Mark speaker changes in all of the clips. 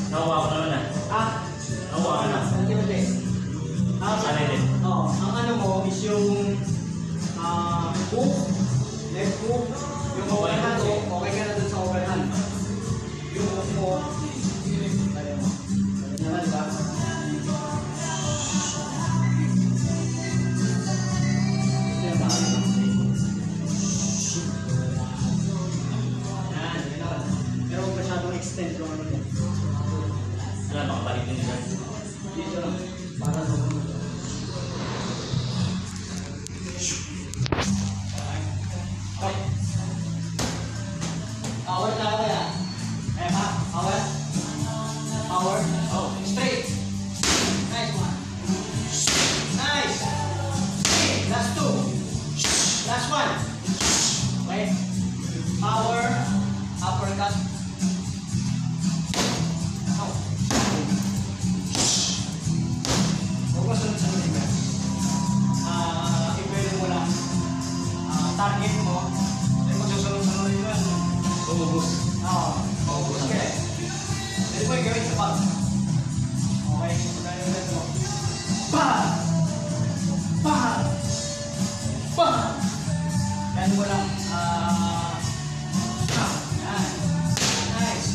Speaker 1: Nakuha ko naman na. Nakuha ko na.
Speaker 2: Hindi.
Speaker 1: Sana din.
Speaker 2: Oo. Ang ano mo is yung hook, left hook, yung overhand mo, okay ka na dun sa overhand. Yung hook mo, naman ba? Pero huwag masyadong extend yung ano mo.
Speaker 1: Wala, makabalik din nila.
Speaker 2: Dito lang. Para sa power na kaya. Kaya pa? Power? Power? Oh, straight. Nice one. Nice. Okay, last two. Last one. Okay. Power. Uppercut. Oh. Huwag mo sunod-sunod ka. I-pwede mo lang. Target mo. Ay magsusunod-sunod yun.
Speaker 1: Ubus.
Speaker 2: Oo. Ubus ka eh. Pwede mo i-gawin sa pag. Okay. Pagkaya ulit mo. Bang! Bang! Bang! Yan mo lang. Yan. Nice.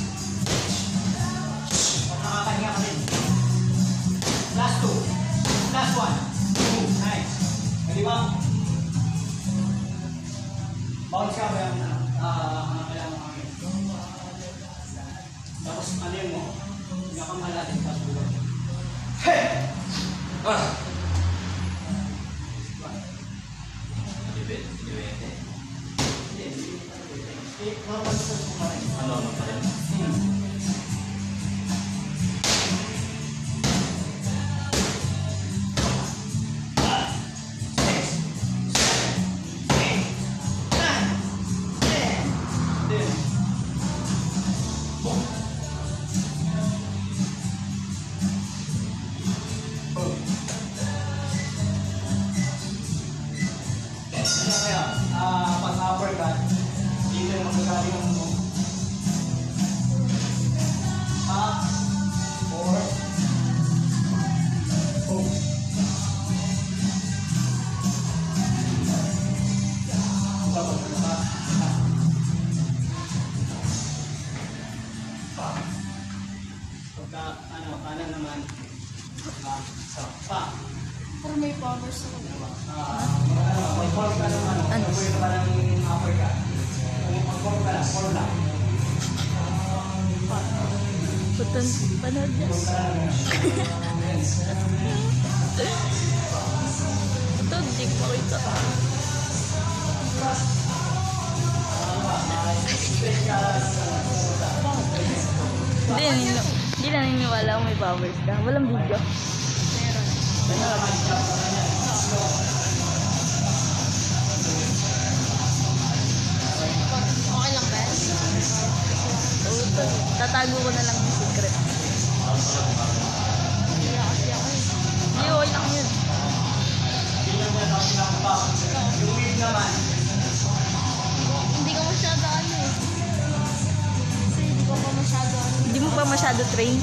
Speaker 2: Pag nakakahinga ka rin. Last two. Last one. Nice. Pwede ba? Bounce ka ba yung kailangan mo kami? Tapos ano yun mo? Pinakamalatin pa sa ulo. Hey!
Speaker 1: Libet.
Speaker 2: Hindi. Nakapasok mo pa rin.
Speaker 1: Ano pa rin?
Speaker 2: Pag-uppercut, dito yung magagaling ang mo. Or hook. Pagka, kanan naman,
Speaker 3: Pero may powers ako.
Speaker 2: mag-form ka ng mag-form ka ng uppercut. Mag-form ka lang, form lang.
Speaker 3: Putan, panood niya. Ito, di ko ito. Hindi naniniwala kung may powers ka. Walang video. Okay lang ba? Tatago ko na lang yung secret. Hindi, okay lang yun.
Speaker 2: Yung weave naman.
Speaker 3: Hindi ka masyado ano eh. Kasi hindi ko pa masyado ano. Hindi mo pa masyado train?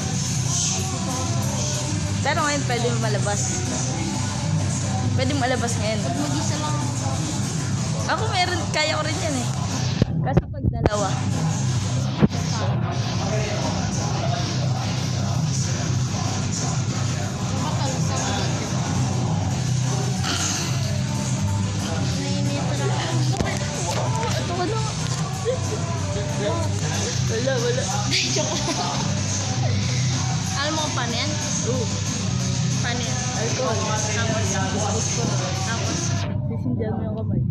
Speaker 3: Pero ngayon pwede mo malabas. Pwede mo malabas ngayon. Mag-isa lang ako meron, kaya ko rin yan eh. Kasi pag dalawa. Ito ko na. Wala. Alam mo kung paano yan? Oo. Paano yan? Alcohol. Tapos, sisindihan mo yung kamay.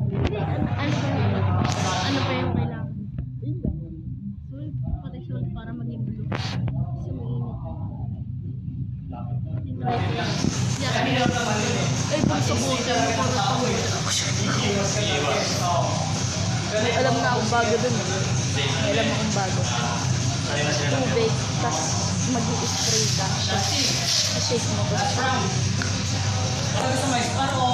Speaker 3: Ano pa yung kailangan? Salt, pati salt para maging blue. Kasi mainit. Ay, basta po. Alam na akong bago dun. Alam akong bago. Tubig, tas mag-i-spray ka. Shake mo ba?